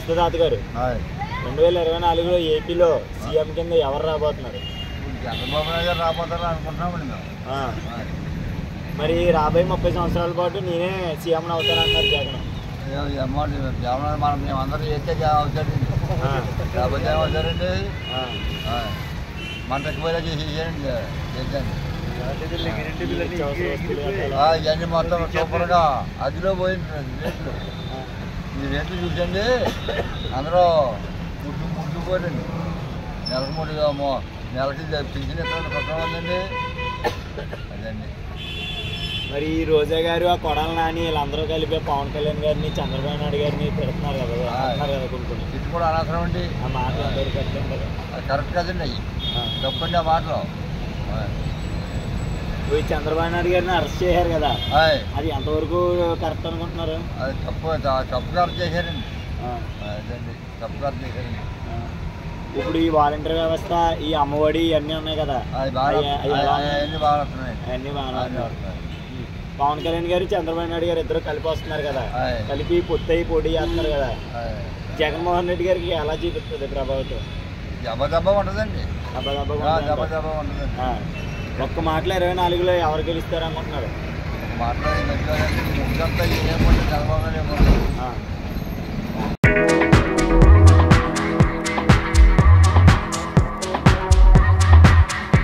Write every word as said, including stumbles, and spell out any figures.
నమస్తే తాత గారు. రెండు వేల ఇరవై నాలుగులో ఏపీలో సీఎం కింద ఎవరు రాబోతున్నారు? చంద్రబాబు నాయుడు గారు రాబోతారు అనుకుంటున్నామండి మేము. మరి రాబోయే ముప్పై సంవత్సరాల పాటు నేనే సీఎం అవుతానన్నారు జగన్. అమౌంట్ జగన్ మనం మేమందరం చేస్తే అవుతారండి, రాబోతే అవుతారండి. మన తక్కువ చేసేయండి చేద్దండి. ఇవన్నీ మొత్తం సూపర్గా అదిలో పోయింది రేట్లు. ఈ రేట్లు చూసండి అందరూ ముడ్డు ముడ్డుకోరండి. నెలకు మూడుగా నెలకి పింఛన్ ఎక్కడ కొట్టడం ఉందండి. అదండి. మరి ఈ రోజా గారు ఆ కొడాల నాని వీళ్ళందరూ కలిపి పవన్ కళ్యాణ్ గారిని చంద్రబాబు నాయుడు గారిని పెడుతున్నారు కదా అంటున్నారు కదా కొన్ని. ఇది కూడా అనవసరం అండి. ఆ మాటలు అందరూ కరెక్ట్ కరెక్ట్ కదండి. అవి తప్పండి ఆ మాటలు. ఈ చంద్రబాబు నాయుడు గారిని అరెస్ట్ చేశారు కదా, అది ఎంతవరకు కరెక్ట్ అనుకుంటున్నారు? అది తప్పు తప్పుగా అరెస్ట్ చేశారండి. అదండి తప్పుగా అరెస్ట్ చేశారండి. ఇప్పుడు ఈ వాలంటీర్ వ్యవస్థ, ఈ అమ్మఒడి ఇవన్నీ ఉన్నాయి కదా, అన్నీ బాగా వస్తున్నాయి. అన్నీ బాగా. పవన్ కళ్యాణ్ గారు చంద్రబాబు నాయుడు గారు ఇద్దరు కలిపి వస్తున్నారు కదా, కలిపి పొత్తయి పోటీ చేస్తున్నారు కదా, జగన్మోహన్ రెడ్డి గారికి ఎలా చూపిస్తుంది ప్రభావితం? దెబ్బ ఉంటుందండి. దెబ్బ ఉంటుందండి. ఒక్క మాటలో ఇరవై నాలుగులో ఎవరు గెలుస్తారు అనుకుంటున్నారు? మాట్లాడే చంద్రబాబు